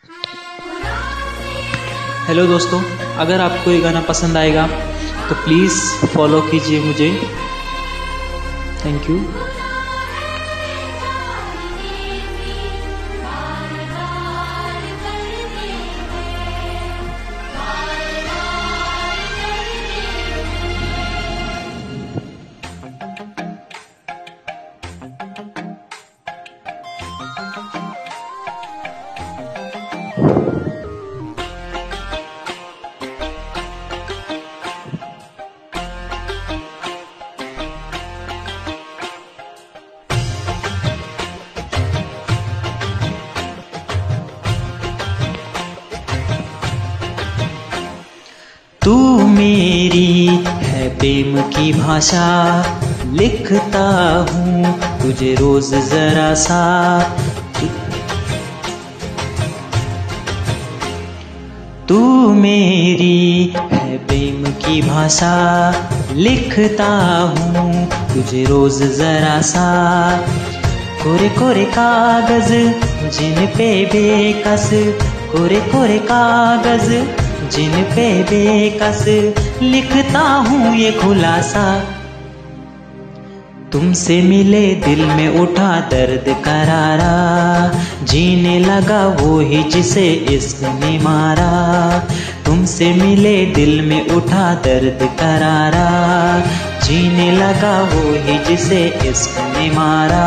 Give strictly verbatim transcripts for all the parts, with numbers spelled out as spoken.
Hello दोस्तों, अगर आपको ये गाना पसंद आएगा तो प्लीज़ फॉलो कीजिए मुझे। Thank you. तू मेरी है प्रेम की भाषा, लिखता हूँ तुझे रोज जरा सा। तू मेरी है प्रेम की भाषा, लिखता हूँ तुझे रोज जरा सा। कोरे कोरे कागज जिन पे बेकस, कोरे कोरे कागज जिन पे बेकस, लिखता हूँ ये खुलासा। तुमसे मिले दिल में उठा दर्द करारा, जीने लगा वो ही जिसे इश्क ने मारा। तुमसे मिले दिल में उठा दर्द करारा, जीने लगा वो ही जिसे इश्क ने मारा।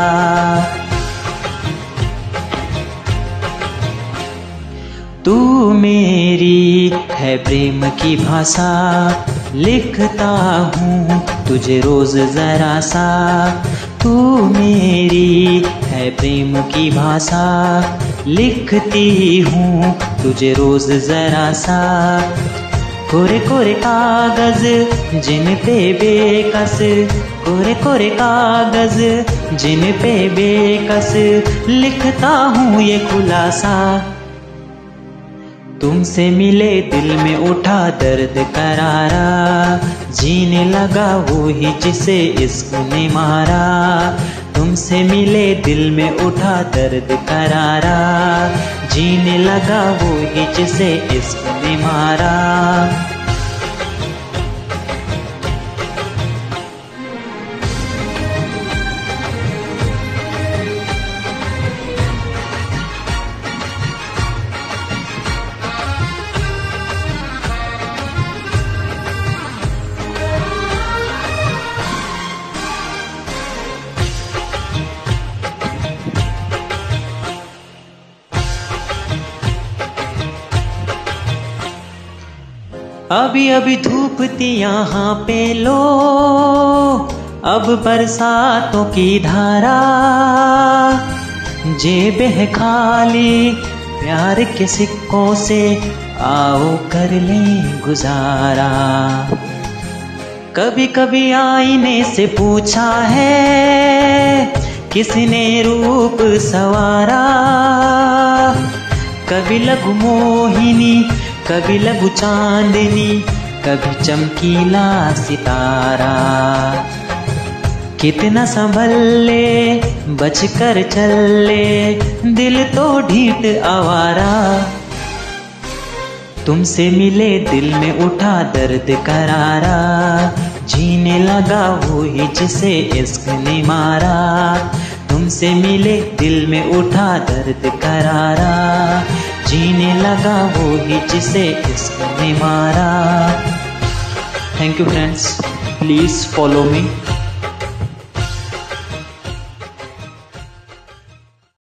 तू मेरी है प्रेम की भाषा, लिखता हूँ तुझे रोज जरा सा। तू मेरी है प्रेम की भाषा, लिखती हूँ तुझे रोज जरा सा। कोरे कोरे कागज जिन पे बेकस, कोरे कोरे कागज जिन पे बेकस, लिखता हूँ ये खुलासा। तुमसे मिले दिल में उठा दर्द करारा, जीने लगा वो ही जिसे इश्क ने मारा। तुमसे मिले दिल में उठा दर्द करारा, जीने लगा वो ही जिसे इश्क ने मारा। अभी अभी धूप थी यहाँ पे लो, अब बरसातों की धारा। जेब है खाली प्यार के सिक्कों से, आओ कर लें गुजारा। कभी कभी आईने से पूछा है किसने रूप सवारा। कभी लघु मोहिनी, कभी लघु चांदनी, कभी चमकीला सितारा। कितना संभल ले बच कर चल ले, दिल तो ढीठ आवारा। तुमसे मिले दिल में उठा दर्द करारा, जीने लगा वो ही जिसे इश्क ने मारा। तुमसे मिले दिल में उठा दर्द करारा, जीने लगा वो ही जिसे इश्क ने मारा। Thank you friends, please follow me.